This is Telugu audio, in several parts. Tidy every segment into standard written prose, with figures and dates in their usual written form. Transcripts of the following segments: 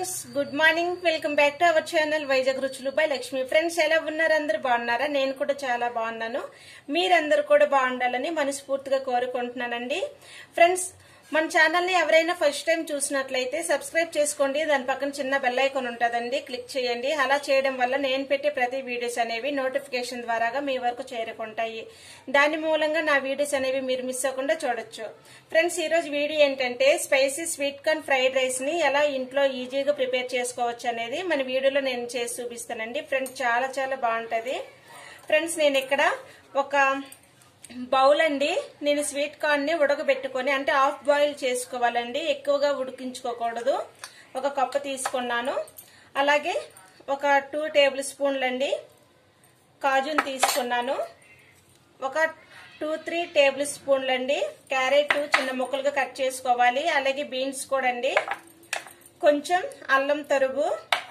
Friends good morning welcome back to our channel Vizag రుచులు బై లక్ష్మి. ఫ్రెండ్స్ ఎలా ఉన్నారు? అందరూ బాగున్నారా? నేను కూడా చాలా బాగున్నాను. మీరందరూ కూడా బాగుండాలని మనస్ఫూర్తిగా కోరుకుంటున్నానండి. ఫ్రెండ్స్ మన ఛానల్ ని ఎవరైనా ఫస్ట్ టైం చూసినట్లయితే సబ్స్క్రైబ్ చేసుకోండి. దాని పక్కన చిన్న బెల్ ఐకాన్ ఉంటుందండి, క్లిక్ చేయండి. అలా చేయడం వల్ల నేను పెట్టే ప్రతి వీడియోస్ అనేవి నోటిఫికేషన్ ద్వారాగా మీ వరకు చేరుకుంటాయి. దాని మూలంగా నా వీడియోస్ అనేవి మీరు మిస్ అవ్వకుండా చూడొచ్చు. ఫ్రెండ్స్ ఈ రోజు వీడియో ఏంటంటే spicy sweet corn fried rice ని ఎలా ఇంట్లో ఈజీగా ప్రిపేర్ చేసుకోవచ్చు అనేది మన వీడియోలో నేను చేసి చూపిస్తానండి. ఫ్రెండ్స్ చాలా చాలా బాగుంటది. ఫ్రెండ్స్ నేను ఇక్కడ ఒక బౌల్ అండి, నేను స్వీట్ కార్న్ ని ఉడకబెట్టుకొని అంటే హాఫ్ బాయిల్ చేసుకోవాలండి, ఎక్కువగా ఉడికించుకోకూడదు. ఒక కప్పు తీసుకున్నాను. అలాగే ఒక 2 టేబుల్ స్పూన్లు అండి కాజుని తీసుకున్నాను. ఒక 2-3 టేబుల్ స్పూన్లు అండి క్యారెట్ చిన్న ముక్కలుగా కట్ చేసుకోవాలి. అలాగే బీన్స్ కూడా అండి, కొంచెం అల్లం తరుగు,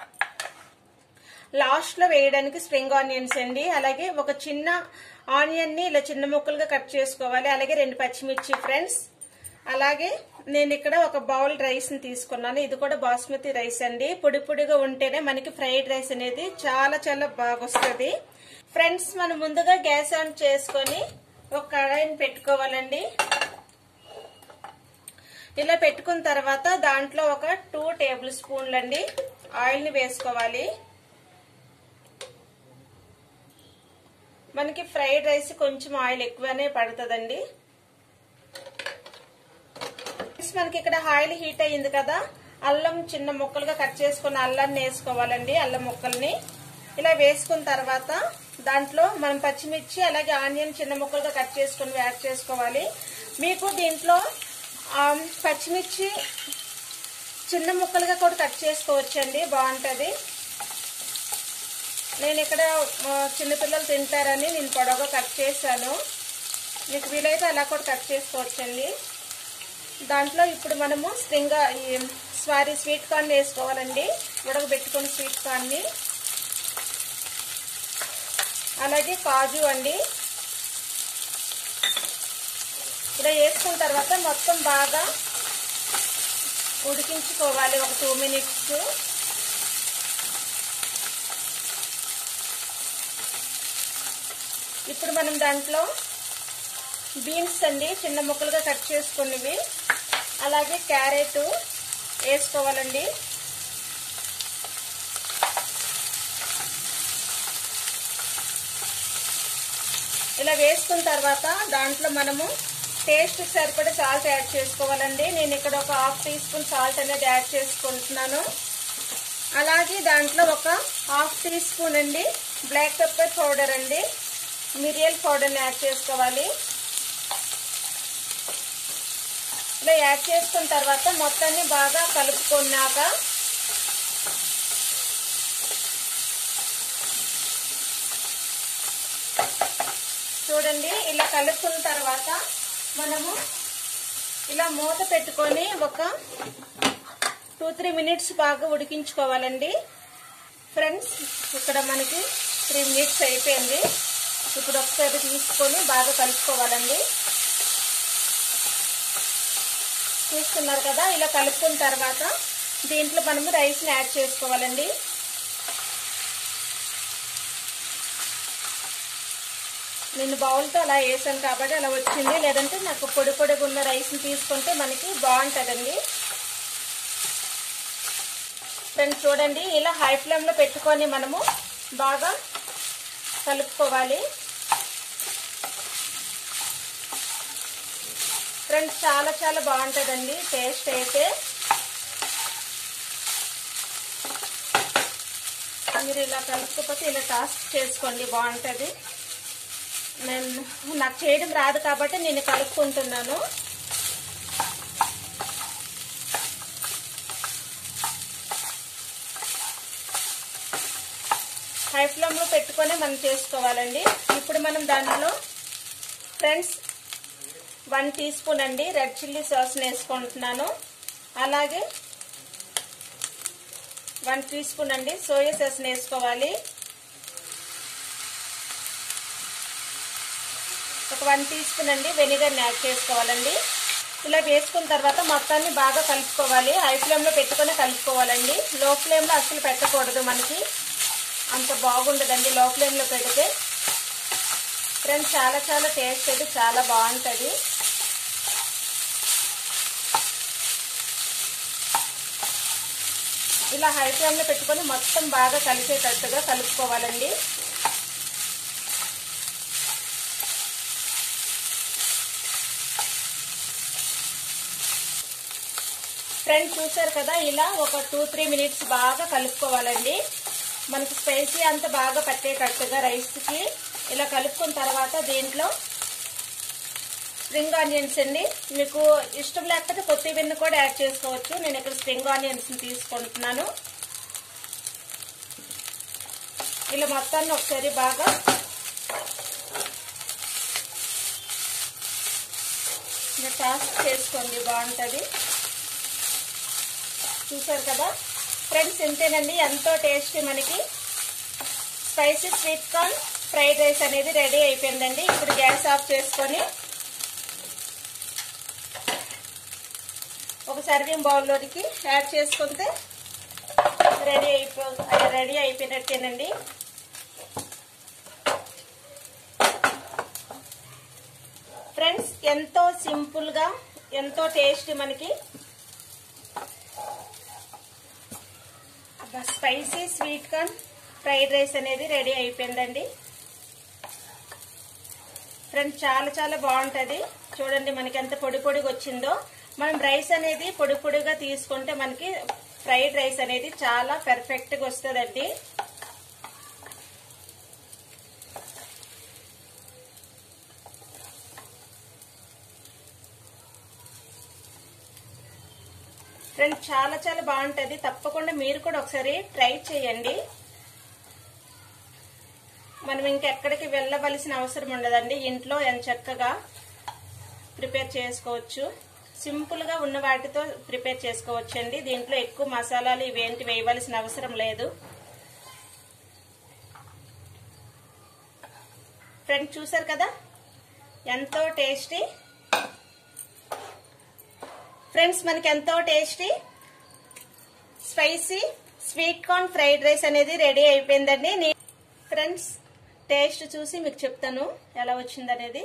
లాస్ట్ లో వేయడానికి స్ప్రింగ్ ఆనియన్స్ అండి. అలాగే ఒక చిన్న ఆనియన్ ని ఇలా చిన్న ముక్కలుగా కట్ చేసుకోవాలి. అలాగే 2 పచ్చిమిర్చి ఫ్రెండ్స్. అలాగే నేను ఇక్కడ ఒక బౌల్ రైస్ ని తీసుకున్నాను. ఇది కూడా బాస్మతి రైస్ అండి. పొడి పొడిగా ఉంటేనే మనకి ఫ్రైడ్ రైస్ అనేది చాలా చాలా బాగా వస్తుంది. ఫ్రెండ్స్ మనం ముందుగా గ్యాస్ ఆన్ చేసుకొని ఒక కడాయిని పెట్టుకోవాలండి. ఇలా పెట్టుకున్న తర్వాత దాంట్లో ఒక 2 టేబుల్ స్పూన్లు అండి ఆయిల్ ని వేసుకోవాలి. మనకి ఫ్రైడ్ రైస్ కొంచెం ఆయిల్ ఎక్కువనే పడుతుందండి. మనకి ఇక్కడ ఆయిల్ హీట్ అయ్యింది కదా, అల్లం చిన్న ముక్కలుగా కట్ చేసుకున్న అల్లాన్ని వేసుకోవాలండి. అల్లం ముక్కల్ని ఇలా వేసుకున్న తర్వాత దాంట్లో మనం పచ్చిమిర్చి అలాగే ఆనియన్ చిన్న ముక్కలుగా కట్ చేసుకుని యాడ్ చేసుకోవాలి. మీకు దీంట్లో పచ్చిమిర్చి చిన్న ముక్కలుగా కూడా కట్ చేసుకోవచ్చండి, బాగుంటది. నేను ఇక్కడ చిన్నపిల్లలు తింటారని నేను పొడవుగా కట్ చేశాను. మీకు వీలైతే అలా కూడా కట్ చేసుకోవచ్చండి. దాంట్లో ఇప్పుడు మనము స్వీట్ కార్న్ వేసుకోవాలండి, ఉడకబెట్టుకుని స్వీట్ కార్న్ ని. అలాగే కాజు అండి. ఇలా వేసుకున్న తర్వాత మొత్తం బాగా ఉడికించుకోవాలి ఒక 2 మినిట్స్. ఇప్పుడు మనం దాంట్లో బీన్స్ అండి చిన్న ముక్కలుగా కట్ చేసుకున్నవి, అలాగే క్యారెట్ వేసుకోవాలండి. ఇలా వేసుకున్న తర్వాత దాంట్లో మనము టేస్ట్ సరిపడా సాల్ట్ యాడ్ చేసుకోవాలండి. నేను ఇక్కడ ఒక 1/2 టీ స్పూన్ సాల్ట్ అనేది యాడ్ చేసుకుంటున్నాను. అలాగే దాంట్లో ఒక 1/2 టీ స్పూన్ అండి బ్లాక్ పెప్పర్ పౌడర్ అండి, మిరియల్ పౌడర్ని యాడ్ చేసుకోవాలి. ఇలా యాడ్ చేసుకున్న తర్వాత మొత్తాన్ని బాగా కలుపుకున్నాక చూడండి, ఇలా కలుపుకున్న తర్వాత మనము ఇలా మూత పెట్టుకొని ఒక 2-3 మినిట్స్ బాగా ఉడికించుకోవాలండి. ఫ్రెండ్స్ ఇక్కడ మనకి 3 మినిట్స్ అయిపోయింది. ఇప్పుడు ఒకసారి తీసుకొని బాగా కలుపుకోవాలండి. చూస్తున్నారు కదా, ఇలా కలుపుకున్న తర్వాత దీంట్లో మనము రైస్ ని యాడ్ చేసుకోవాలండి. నేను బౌల్తో అలా వేసాను కాబట్టి అలా వచ్చింది, లేదంటే నాకు పొడి పొడిగా ఉన్న రైస్ ని తీసుకుంటే మనకి బాగుంటుందండి. ఫ్రెండ్స్ చూడండి, ఇలా హై ఫ్లేమ్ లో పెట్టుకొని మనము బాగా కలుపుకోవాలి. ఫ్రెండ్స్ చాలా చాలా బాగుంటుందండి టేస్ట్ అయితే. మీరు ఇలా కలుపుకోకపోతే ఇలా టాస్ట్ చేసుకోండి, బాగుంటుంది. నాకు చేయడం రాదు కాబట్టి నేను కలుపుకుంటున్నాను. హై ఫ్లేమ్ లో పెట్టుకొని మనం చేసుకోవాలండి. ఇప్పుడు మనం దాంట్లో ఫ్రెండ్స్ 1 టీ స్పూన్ అండి రెడ్ చిల్లీ సాస్ వేసుకుంటున్నాను. అలాగే 1 టీ స్పూన్ అండి సోయా సాస్ వేసుకోవాలి. ఒక 1 టీ స్పూన్ అండి వెనిగర్ యాడ్ చేసుకోవాలండి. ఇలా వేసుకున్న తర్వాత మొత్తాన్ని బాగా కలుపుకోవాలి. హై ఫ్లేమ్ లో పెట్టుకుని కలుపుకోవాలండి. లో ఫ్లేమ్ లో అసలు పెట్టకూడదు, మనకి అంత బాగుండదండి లో ఫ్లేమ్ లో పెడితే. ఫ్రెండ్స్ చాలా చాలా టేస్ట్ అయితే చాలా బాగుంటది. ఇలా హై ఫ్లేమ్ లో పెట్టుకొని మొత్తం బాగా కలిసేటట్టుగా కలుపుకోవాలండి. ఫ్రెండ్స్ చూసారు కదా, ఇలా ఒక 2-3 మినిట్స్ బాగా కలుపుకోవాలండి. మనకి స్పైసీ అంత బాగా పట్టేటట్టుగా రైస్ కి ఇలా కలుపుకున్న తర్వాత దీంట్లో స్ప్రింగ్ ఆనియన్స్ అండి, మీకు ఇష్టం లేకపోతే కొత్తిమీరని కూడా యాడ్ చేసుకోవచ్చు. నేను ఇక్కడ స్ప్రింగ్ ఆనియన్స్ తీసుకుంటున్నాను. ఇలా మొత్తాన్ని ఒకసారి బాగా టాస్ట్ చేసుకోండి, బాగుంటది. చూసారు కదా ఫ్రెండ్స్, ఇంతేనండి. ఎంతో టేస్టీ మనకి spicy sweet corn fried rice అనేది రెడీ అయిపోయిందండి. ఇప్పుడు గ్యాస్ ఆఫ్ చేసుకొని ఒక సర్వింగ్ బౌల్లోనికి యాడ్ చేసుకుంటే రెడీ అయిపోయినట్టేనండి. ఫ్రెండ్స్ ఎంతో సింపుల్ గా ఎంతో టేస్టీ మనకి spicy sweet corn fried rice అనేది రెడీ అయిపోయిందండి. ఫ్రెండ్స్ చాలా చాలా బాగుంటది. చూడండి మనకి ఎంత పొడి పొడిగా వచ్చిందో. మనం రైస్ అనేది పొడి పొడిగా తీసుకుంటే మనకి ఫ్రైడ్ రైస్ అనేది చాలా పర్ఫెక్ట్ గా వస్తుందండి. ఫ్రెండ్స్ చాలా చాలా బాగుంటది. తప్పకుండా మీరు కూడా ఒకసారి ట్రై చేయండి. మనం ఇంకెక్కడికి వెళ్ళవలసిన అవసరం ఉండదండి. ఇంట్లో ఎంత చక్కగా ప్రిపేర్ చేసుకోవచ్చు. సింపుల్ గా ఉన్న వాటితో ప్రిపేర్ చేసుకోవచ్చు అండి. దీంట్లో ఎక్కువ మసాలాలు ఇవేంటి వేయవలసిన అవసరం లేదు. ఫ్రెండ్స్ చూసారు కదా, ఎంతో టేస్టీ. ఫ్రెండ్స్ మనకి ఎంతో tasty spicy sweet corn fried rice అనేది రెడీ అయిపోయిందండి. ఫ్రెండ్స్ టేస్ట్ చూసి మీకు చెప్తాను ఎలా వచ్చిందనేది.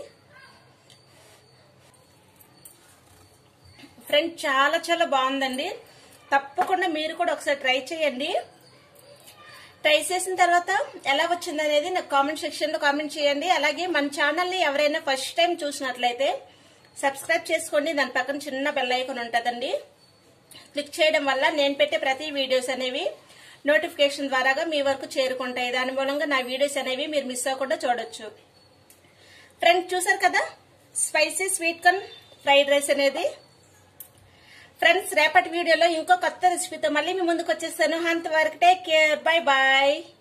ఫ్రెండ్స్ చాలా చాలా బాగుందండి. తప్పకుండా మీరు కూడా ఒకసారి ట్రై చేయండి. ట్రై చేసిన తర్వాత ఎలా వచ్చిందనేది నాకు కామెంట్ సెక్షన్ లో కామెంట్ చేయండి. అలాగే మన ఛానల్ ని ఎవరైనా ఫస్ట్ టైం చూసినట్లయితే సబ్స్క్రైబ్ చేసుకోండి. దాని పక్కన చిన్న బెల్ ఐకాన్ ఉంటుందండి. క్లిక్ చేయడం వల్ల నేను పెట్టే ప్రతి వీడియోస్ అనేవి నోటిఫికేషన్ ద్వారాగా మీ వరకు చేరుకుంటాయి. దాని మూలంగా నా వీడియోస్ అనేవి మీరు మిస్ అవ్వకుండా చూడొచ్చు. ఫ్రెండ్స్ చూసారు కదా, spicy sweet corn fried rice అనేది. ఫ్రెండ్స్ రేపటి వీడియోలో ఇంకో కొత్త రెసిపీతో మళ్ళీ మీ ముందుకు వచ్చేస్తాను. అంతవరకు టేక్ కేర్, బై బాయ్.